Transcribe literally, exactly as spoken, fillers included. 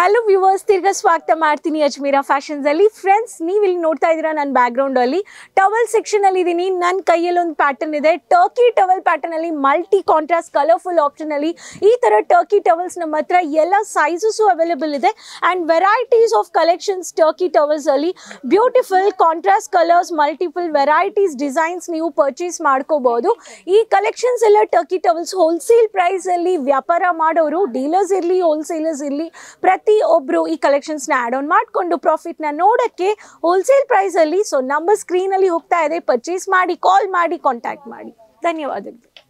Hello viewers, ತಿರ್ಗಾ ಸ್ವಾಗತ ಮಾಡ್ತೀನಿ ಅಜ್ಮೀರಾ ಫ್ಯಾಷನ್ಸ್ ಅಲ್ಲಿ. ಫ್ರೆಂಡ್ಸ್, ನೀವು ಇಲ್ಲಿ ನೋಡ್ತಾ ಇದ್ದೀರಾ ನನ್ನ ಬ್ಯಾಕ್ ಗ್ರೌಂಡ್ ಅಲ್ಲಿ ಟವಲ್ ಸೆಕ್ಷನ್ ಅಲ್ಲಿ ಇದ್ದೀನಿ. ನನ್ನ ಕೈಯಲ್ಲಿ ಒಂದು ಪ್ಯಾಟರ್ನ್ ಇದೆ, ಟರ್ಕಿ ಟವಲ್ ಪ್ಯಾಟರ್ನ್ ಅಲ್ಲಿ ಮಲ್ಟಿ ಕಾಂಟ್ರಾಸ್ಟ್ ಕಲರ್ಫುಲ್ ಆಪ್ಷನ್ ಅಲ್ಲಿ ಈ ತರ ಟರ್ಕಿ ಟವಲ್ಸ್ ನಮ್ಮ ಹತ್ರ ಎಲ್ಲ ಸೈಜಸ್ ಅವೈಲೇಬಲ್ ಇದೆ and varieties of collections. Turkey towels ಅಲ್ಲಿ beautiful contrast colours, multiple varieties designs ನೀವು ಪರ್ಚೇಸ್ ಮಾಡ್ಕೋಬಹುದು. ಈ ಕಲೆಕ್ಷನ್ಸ್ ಎಲ್ಲ ಟರ್ಕಿ ಟವಲ್ಸ್ ಹೋಲ್ಸೇಲ್ ಪ್ರೈಸ್ ಅಲ್ಲಿ ವ್ಯಾಪಾರ ಮಾಡೋರು, ಡೀಲರ್ಸ್ ಇರಲಿ ಹೋಲ್ಸೇಲರ್ಸ್ ಇರಲಿ, ಪ್ರತಿಯೊಬ್ಬರು ಈ ಕಲೆಕ್ಷನ್ಸ್ನ ಆ್ಯಡ್ ಆನ್ ಮಾಡಿಕೊಂಡು ಪ್ರಾಫಿಟ್ನ ನೋಡೋಕ್ಕೆ ಹೋಲ್ಸೇಲ್ ಪ್ರೈಸಲ್ಲಿ ಸೊ ನಂಬರ್ ಸ್ಕ್ರೀನಲ್ಲಿ ಹೋಗ್ತಾ ಇದೆ, ಪರ್ಚೇಸ್ ಮಾಡಿ, ಕಾಲ್ ಮಾಡಿ, ಕಾಂಟ್ಯಾಕ್ಟ್ ಮಾಡಿ. ಧನ್ಯವಾದಗಳು.